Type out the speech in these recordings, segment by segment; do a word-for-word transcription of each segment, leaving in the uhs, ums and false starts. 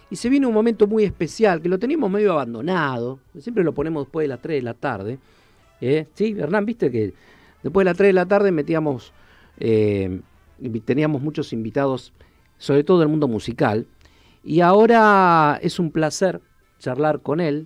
y se viene un momento muy especial, que lo teníamos medio abandonado, siempre lo ponemos después de las tres de la tarde. ¿eh? Sí, Hernán, viste que después de las tres de la tarde metíamos, eh, teníamos muchos invitados, sobre todo del mundo musical, y ahora es un placer charlar con él,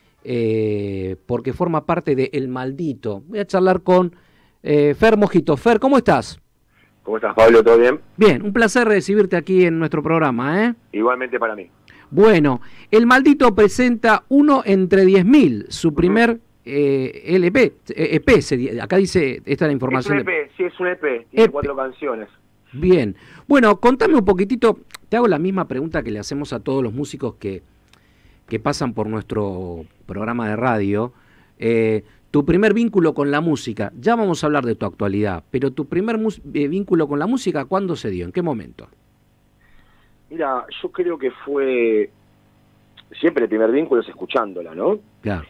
eh, porque forma parte de El Maldito. Voy a charlar con eh, Fer Mojito. Fer, ¿cómo estás? ¿Cómo estás, Pablo? ¿Todo bien? Bien, un placer recibirte aquí en nuestro programa, ¿eh? Igualmente para mí. Bueno, El Maldito presenta Uno entre diez mil, su primer uh-huh. eh, L P, E P, sería, acá dice, esta es la información. Es un E P, de... sí, es un E P, tiene E P. Cuatro canciones. Bien, bueno, contame un poquitito, te hago la misma pregunta que le hacemos a todos los músicos que, que pasan por nuestro programa de radio. Eh, tu primer vínculo con la música, ya vamos a hablar de tu actualidad, pero tu primer eh, vínculo con la música, ¿cuándo se dio? ¿En qué momento? Mira, yo creo que fue, siempre el primer vínculo es escuchándola, ¿no? Claro.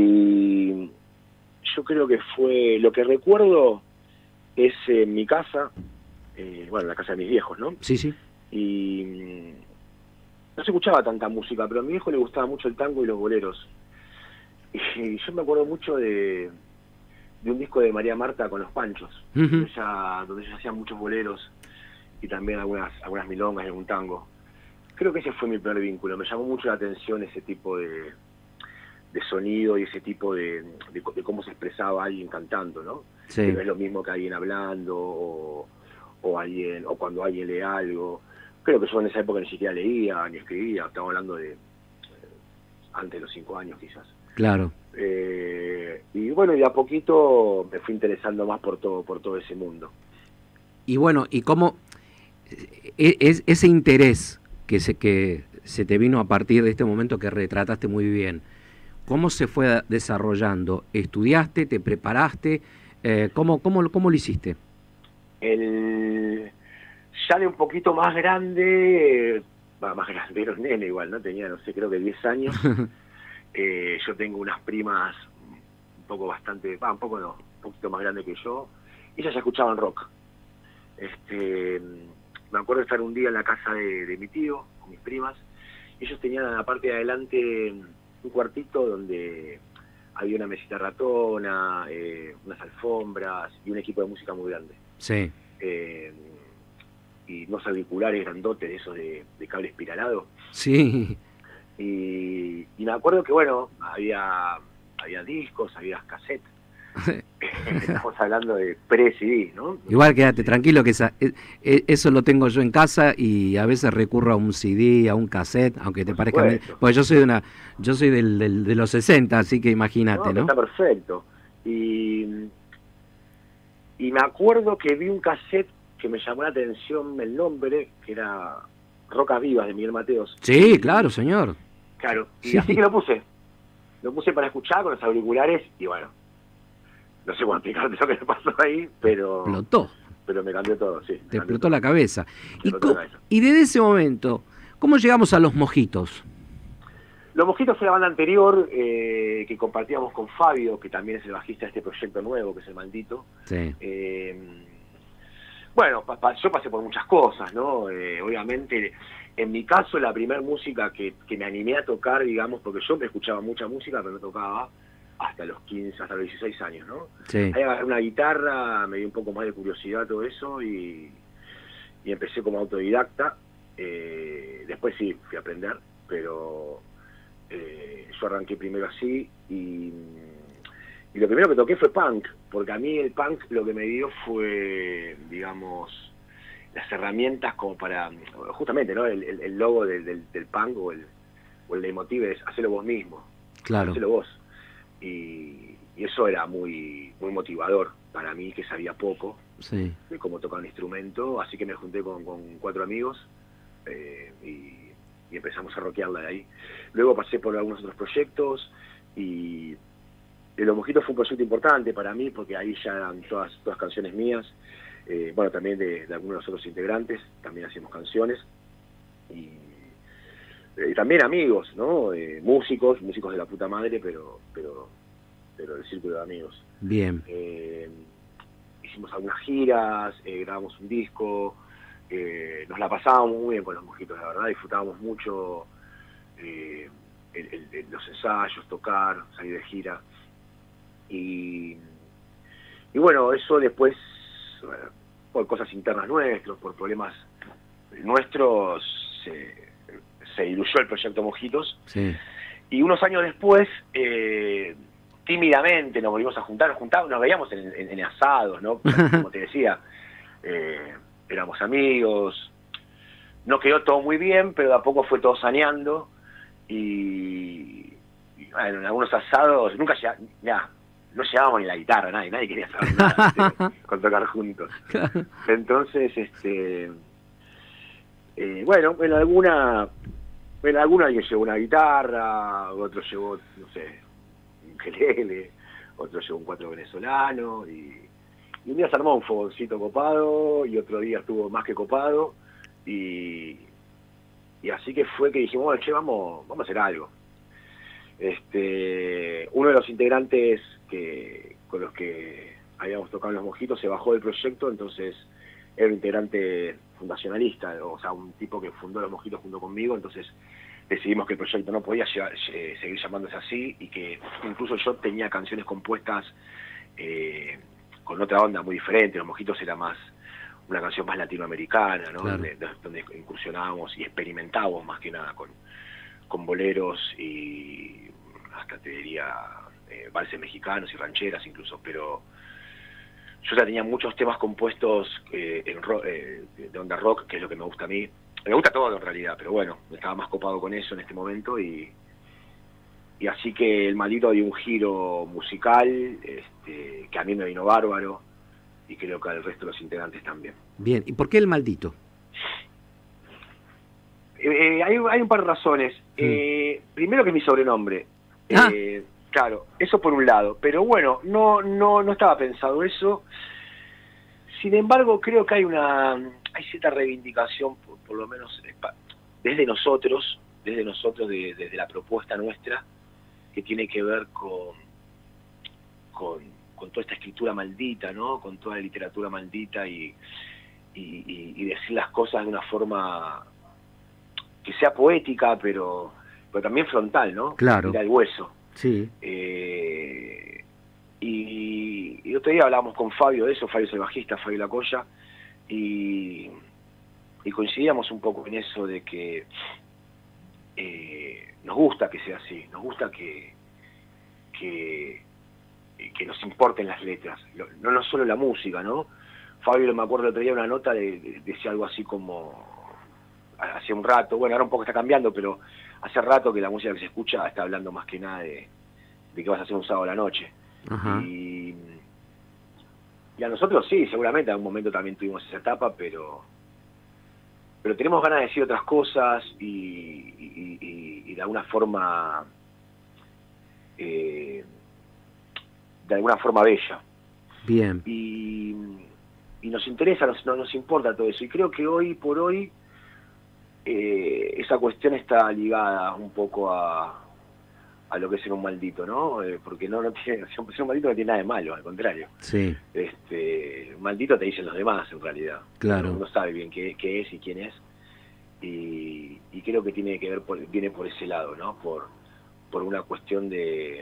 Y yo creo que fue, lo que recuerdo es en mi casa, eh, bueno, en la casa de mis viejos, ¿no? Sí, sí. Y no se escuchaba tanta música, pero a mi viejo le gustaba mucho el tango y los boleros. Y yo me acuerdo mucho de, de un disco de María Marta con los Panchos, uh-huh. donde, ella, donde ella hacía muchos boleros y también algunas algunas milongas y algún tango. Creo que ese fue mi primer vínculo. Me llamó mucho la atención ese tipo de, de sonido y ese tipo de, de, de cómo se expresaba alguien cantando, ¿no? Sí. Que no es lo mismo que alguien hablando o, o alguien o cuando alguien lee algo. Creo que yo en esa época ni siquiera leía ni escribía. Estaba hablando de eh, antes de los cinco años quizás. Claro. Eh, y bueno, y de a poquito me fui interesando más por todo por todo ese mundo. Y bueno, ¿y cómo es ese interés que se, que se te vino a partir de este momento que retrataste muy bien? ¿Cómo se fue desarrollando? ¿Estudiaste? ¿Te preparaste? Eh, ¿cómo, cómo, ¿Cómo lo hiciste? El, ya de un poquito más grande, bah, más grande, era un nene igual, ¿no? Tenía, no sé, creo que diez años. eh, yo tengo unas primas un poco bastante, bah, un poco no, un poquito más grande que yo. Ellas ya escuchaban rock. Este, me acuerdo de estar un día en la casa de, de mi tío, con mis primas. Ellos tenían en la parte de adelante un cuartito donde había una mesita ratona, eh, unas alfombras y un equipo de música muy grande. Sí. Eh, y unos auriculares grandotes de esos de, de cable espiralado. Sí. Y, y me acuerdo que, bueno, había, había discos, había cassettes. Estamos hablando de pre-C D, ¿no? Igual quédate tranquilo que esa, eso lo tengo yo en casa y a veces recurro a un C D, a un cassette, aunque te parezca, pues yo soy de una, yo soy del, del, de los sesenta, así que imagínate, ¿no? ¿no? Está perfecto. Y, y me acuerdo que vi un cassette que me llamó la atención el nombre, que era Rocas Vivas de Miguel Mateos. Sí, claro, señor. Claro, y sí. así que lo puse. Lo puse para escuchar con los auriculares y bueno, no sé cómo explicarte lo que me pasó ahí, pero... Explotó. Pero me cambió todo, sí. Te explotó todo. la cabeza. Y, la cabeza. y desde ese momento, ¿cómo llegamos a Los Mojitos? Los Mojitos fue la banda anterior eh, que compartíamos con Fabio, que también es el bajista de este proyecto nuevo, que es El Maldito. Sí. Eh, bueno, pa, pa, yo pasé por muchas cosas, ¿no? Eh, obviamente, en mi caso, la primera música que, que me animé a tocar, digamos, porque yo me escuchaba mucha música, pero no tocaba, hasta los quince, hasta los dieciséis años, ¿no? Sí. Ahí agarré una guitarra, me dio un poco más de curiosidad todo eso y, y empecé como autodidacta. Eh, después sí, fui a aprender, pero eh, yo arranqué primero así y, y lo primero que toqué fue punk, porque a mí el punk lo que me dio fue, digamos, las herramientas como para, justamente, ¿no? El, el, el logo del, del, del punk o el, o el leitmotiv es hacelo vos mismo, claro. hacelo vos. Y, y eso era muy muy motivador para mí, que sabía poco sí. de cómo tocar un instrumento, así que me junté con, con cuatro amigos eh, y, y empezamos a rockearla de ahí. Luego pasé por algunos otros proyectos y Los Mojitos fue un proyecto importante para mí porque ahí ya eran todas, todas canciones mías, eh, bueno, también de, de algunos de los otros integrantes, también hacíamos canciones y y también amigos, ¿no? Eh, músicos, músicos de la puta madre, pero pero pero del círculo de amigos. Bien. Eh, hicimos algunas giras, eh, grabamos un disco, eh, nos la pasábamos muy bien con Los Mojitos, la verdad, disfrutábamos mucho eh, el, el, el, los ensayos, tocar, salir de gira. Y, y bueno, eso después, bueno, por cosas internas nuestras, por problemas nuestros, se, se diluyó el proyecto Mojitos. Sí. Y unos años después, eh, tímidamente nos volvimos a juntar, nos juntábamos, nos veíamos en, en, en asados, ¿no? Como te decía, eh, éramos amigos, no quedó todo muy bien, pero de a poco fue todo saneando, y, y bueno, en algunos asados, nunca ya, ya, no llevábamos ni la guitarra, nadie, nadie quería saber nada, ¿sí? Con tocar juntos. Entonces, este, eh, bueno, en alguna, en alguna alguien llevó una guitarra, otro llevó, no sé, un ukelele, otro llevó un cuatro venezolano, y, y un día se armó un fogoncito copado, y otro día estuvo más que copado, y, y así que fue que dijimos, bueno, che, vamos, vamos a hacer algo. Este, uno de los integrantes que con los que habíamos tocado en Los Mojitos se bajó del proyecto, entonces era un integrante fundacionalista, o sea, un tipo que fundó Los Mojitos junto conmigo, entonces decidimos que el proyecto no podía llevar, eh, seguir llamándose así, y que incluso yo tenía canciones compuestas eh, con otra onda muy diferente. Los Mojitos era más una canción más latinoamericana, ¿no? Claro. donde, donde incursionábamos y experimentábamos más que nada con, con boleros y hasta te diría eh, valses mexicanos y rancheras incluso, pero yo ya tenía muchos temas compuestos eh, en rock, eh, de onda rock, que es lo que me gusta a mí. Me gusta todo en realidad, pero bueno, estaba más copado con eso en este momento, y, y así que el Maldito dio un giro musical este, que a mí me vino bárbaro, y creo que al resto de los integrantes también. Bien, ¿y por qué el Maldito? Eh, hay, hay un par de razones. Mm. Eh, primero que es mi sobrenombre. Ah. Eh, claro, eso por un lado. Pero bueno, no, no, no estaba pensado eso. Sin embargo, creo que hay una, hay cierta reivindicación, por, por lo menos desde nosotros, desde nosotros, de, desde la propuesta nuestra, que tiene que ver con, con, con toda esta escritura maldita, ¿no? Con toda la literatura maldita, y, y, y, y decir las cosas de una forma que sea poética, pero, pero también frontal, ¿no? Claro. Ir al hueso. Sí. Eh, y, y otro día hablábamos con Fabio de eso, Fabio es el bajista, Fabio Lacoya, y, y coincidíamos un poco en eso de que eh, nos gusta que sea así, nos gusta que, que, que nos importen las letras, no, no solo la música, ¿no? Fabio, me acuerdo el otro día una nota de, de, decía algo así como, hace un rato, bueno, ahora un poco está cambiando, pero hace rato que la música que se escucha está hablando más que nada de, de qué vas a hacer un sábado a la noche. Ajá. Y, y a nosotros sí, seguramente en algún momento también tuvimos esa etapa, pero pero tenemos ganas de decir otras cosas, y, y, y, y de alguna forma eh, de alguna forma bella. Bien. Y, y nos interesa, nos, no, nos importa todo eso, y creo que hoy por hoy eh, esa cuestión está ligada un poco a a lo que es ser un maldito, ¿no? Eh, porque no, no tiene, ser un maldito no tiene nada de malo, al contrario. Sí. Este, un maldito te dicen los demás, en realidad. Claro. Uno sabe bien qué, qué es y quién es, y, y creo que tiene que ver, por, viene por ese lado, ¿no? Por, por una cuestión de,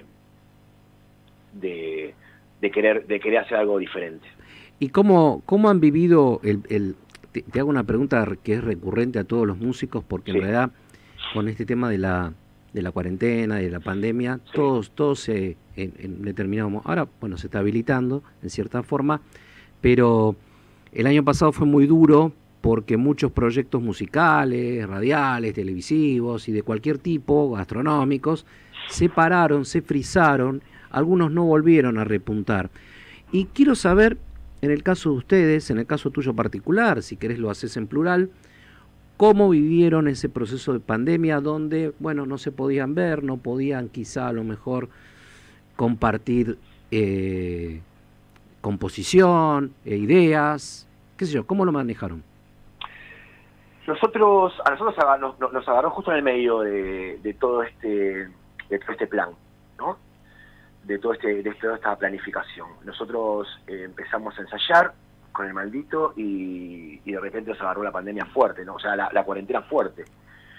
de, de querer, de querer hacer algo diferente. ¿Y cómo, cómo han vivido el, el te, te hago una pregunta que es recurrente a todos los músicos, porque sí, en realidad con este tema de la de la cuarentena, de la pandemia, sí, todos, todos se, en, en determinado, ahora, bueno, se está habilitando en cierta forma, pero el año pasado fue muy duro porque muchos proyectos musicales, radiales, televisivos y de cualquier tipo, gastronómicos, se pararon, se frizaron, algunos no volvieron a repuntar. Y quiero saber, en el caso de ustedes, en el caso tuyo particular, si querés lo haces en plural, ¿cómo vivieron ese proceso de pandemia donde, bueno, no se podían ver, no podían quizá a lo mejor compartir eh, composición, eh, ideas, qué sé yo, ¿cómo lo manejaron? Nosotros, a nosotros nos, nos agarró justo en el medio de, de todo este, de todo este plan, ¿no? De todo este, de toda esta planificación. Nosotros eh, empezamos a ensayar con el Maldito, y, y de repente nos agarró la pandemia fuerte, ¿no? O sea, la, la cuarentena fuerte,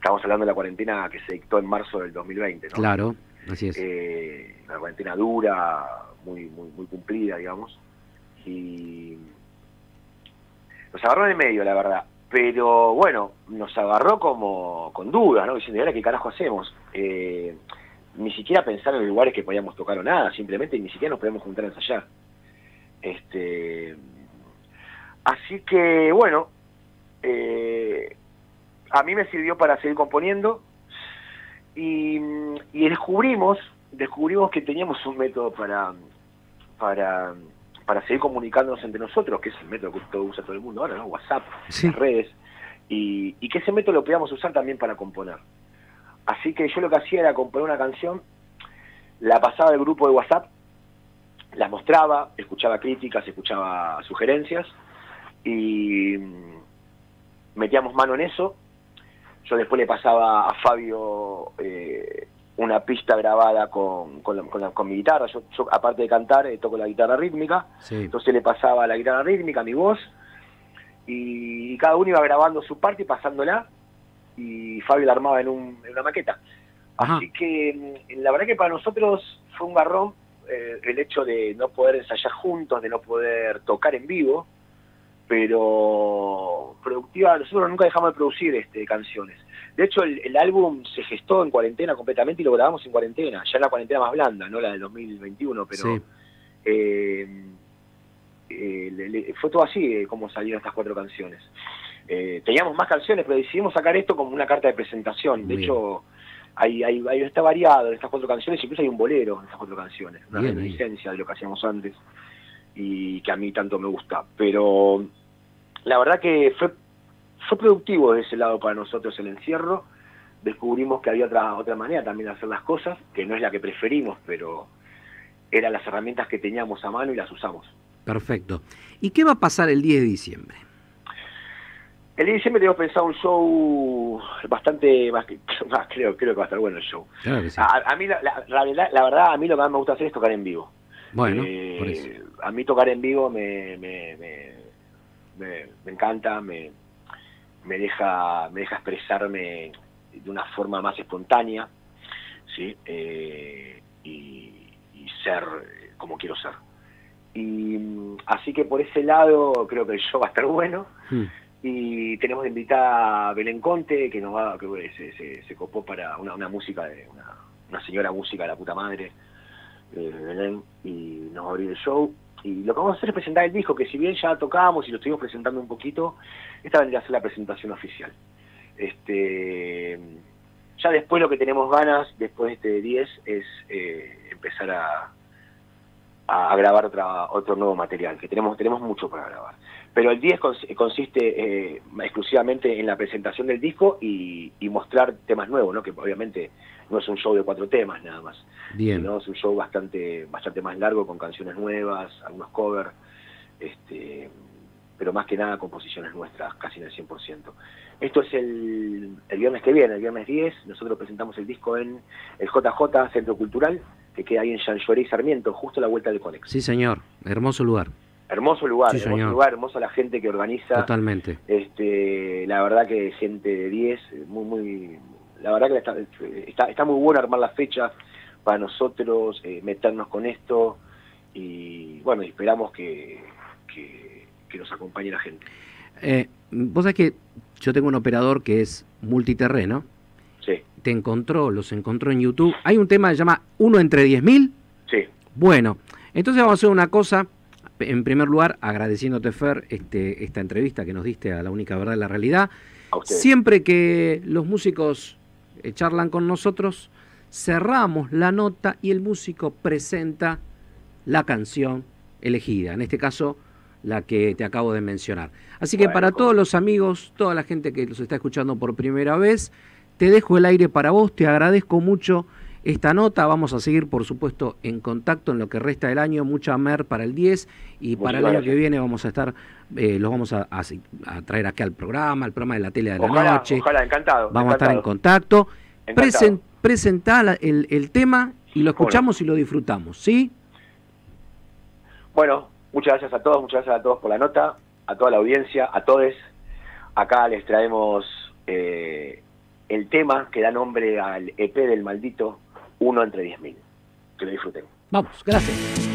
estamos hablando de la cuarentena que se dictó en marzo del dos mil veinte, ¿no? Claro, así es. Eh, una cuarentena dura, muy, muy, muy cumplida, digamos, y nos agarró en el medio, la verdad. Pero bueno, nos agarró como con dudas, ¿no? Diciendo, ¿y ahora qué carajo hacemos? Eh, ni siquiera pensar en los lugares que podíamos tocar o nada, simplemente ni siquiera nos podíamos juntar a ensayar. Este, así que, bueno, eh, a mí me sirvió para seguir componiendo y, y descubrimos, descubrimos que teníamos un método para, para, para seguir comunicándonos entre nosotros, que es el método que todo usa todo el mundo ahora, ¿no? WhatsApp, Sí. las redes, y, y que ese método lo podíamos usar también para componer. Así que yo lo que hacía era componer una canción, la pasaba al grupo de WhatsApp, la mostraba, escuchaba críticas, escuchaba sugerencias, y metíamos mano en eso. Yo después le pasaba a Fabio eh, una pista grabada con, con, la, con, la, con mi guitarra. Yo, yo, aparte de cantar, eh, toco la guitarra rítmica. Sí. Entonces le pasaba la guitarra rítmica, mi voz, y, y cada uno iba grabando su parte y pasándola, y Fabio la armaba en, un, en una maqueta. Ajá. Así que la verdad que para nosotros fue un garrón eh, el hecho de no poder ensayar juntos, de no poder tocar en vivo, pero productiva, nosotros nunca dejamos de producir este, canciones. De hecho, el, el álbum se gestó en cuarentena completamente y lo grabamos en cuarentena, ya en la cuarentena más blanda, no la del dos mil veintiuno, pero Sí. eh, eh, le, le, fue todo así eh, como salieron estas cuatro canciones. Eh, teníamos más canciones, pero decidimos sacar esto como una carta de presentación. De Bien. hecho, hay, hay, hay, está variado en estas cuatro canciones, incluso hay un bolero en estas cuatro canciones, una Bien, reminiscencia de lo que hacíamos antes y que a mí tanto me gusta. Pero la verdad que fue fue productivo de ese lado para nosotros el encierro. Descubrimos que había otra otra manera también de hacer las cosas, que no es la que preferimos, pero eran las herramientas que teníamos a mano y las usamos. Perfecto. ¿Y qué va a pasar el diez de diciembre? El diez de diciembre tenemos pensado un show bastante más que más, creo creo que va a estar bueno el show. Claro que sí. A, a mí la, la, la, la verdad a mí lo que más me gusta hacer es tocar en vivo. Bueno, eh, por eso. A mí tocar en vivo me me, me, me, me encanta, me, me deja me deja expresarme de una forma más espontánea, ¿sí? Eh, y, y ser como quiero ser. Y así que por ese lado creo que el show va a estar bueno. Hmm. Y tenemos de invitada a Belén Conte, que nos va, que se, se, se copó para una, una música de una, una señora música de la puta madre, eh, Belén, y nos va a abrir el show. Y lo que vamos a hacer es presentar el disco, que si bien ya tocábamos y lo estuvimos presentando un poquito, esta vendría a ser la presentación oficial. Este, ya después lo que tenemos ganas, después de este diez, es eh, empezar a, a, a grabar otra, otro nuevo material, que tenemos, tenemos mucho para grabar. Pero el diez consiste eh, exclusivamente en la presentación del disco y, y mostrar temas nuevos, ¿no? Que obviamente no es un show de cuatro temas nada más. Bien. Sino es un show bastante bastante más largo, con canciones nuevas, algunos covers, este, pero más que nada composiciones nuestras, casi en el cien por ciento. Esto es el, el viernes que viene, el viernes diez, nosotros presentamos el disco en el J J Centro Cultural, que queda ahí en Llanchoeré y Sarmiento, justo a la vuelta del Conex. Sí, señor. Hermoso lugar. Hermoso lugar, Sí, hermoso señor. lugar, hermosa la gente que organiza. Totalmente. Este, la verdad que gente de diez, muy, muy, la verdad que está, está, está muy bueno armar la fecha para nosotros, eh, meternos con esto y bueno, esperamos que, que, que nos acompañe la gente. Eh, vos sabés que yo tengo un operador que es multiterreno. Sí, Te encontró, los encontró en YouTube. Hay un tema que se llama Uno entre diez mil. sí, Bueno, entonces vamos a hacer una cosa. En primer lugar, agradeciéndote, Fer, este, esta entrevista que nos diste a La Única Verdad de la Realidad. a ustedes. Siempre que los músicos eh, charlan con nosotros, cerramos la nota y el músico presenta la canción elegida, en este caso la que te acabo de mencionar. Así que Bueno, para ¿cómo? todos los amigos, toda la gente que los está escuchando por primera vez, te dejo el aire para vos, te agradezco mucho esta nota. Vamos a seguir, por supuesto, en contacto en lo que resta del año, mucha mer para el diez y Muchas para el año gracias. que viene vamos a estar, eh, los vamos a, a, a traer aquí al programa, al programa de la tele de la Ojalá, noche. ojalá, encantado. Vamos encantado. a estar en contacto. Encantado. Presen, presentá la- el, el tema y lo ¿Cómo no? escuchamos y lo disfrutamos, ¿sí? Bueno, muchas gracias a todos, muchas gracias a todos por la nota, a toda la audiencia, a todos. Acá les traemos eh, el tema que da nombre al E P del Maldito, Uno entre diez mil. Que lo disfruten. Vamos, gracias.